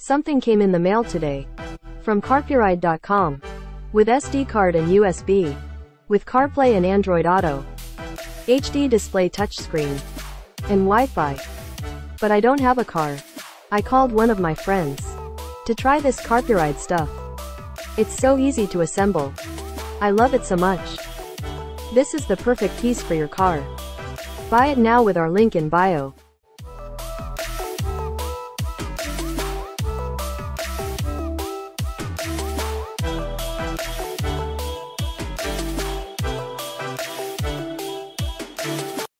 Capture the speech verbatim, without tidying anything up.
Something came in the mail today. From Carplay dot com. With S D card and U S B. With CarPlay and Android Auto. H D display touchscreen. And Wi-Fi. But I don't have a car. I called one of my friends. To try this Carplay stuff. It's so easy to assemble. I love it so much. This is the perfect piece for your car. Buy it now with our link in bio.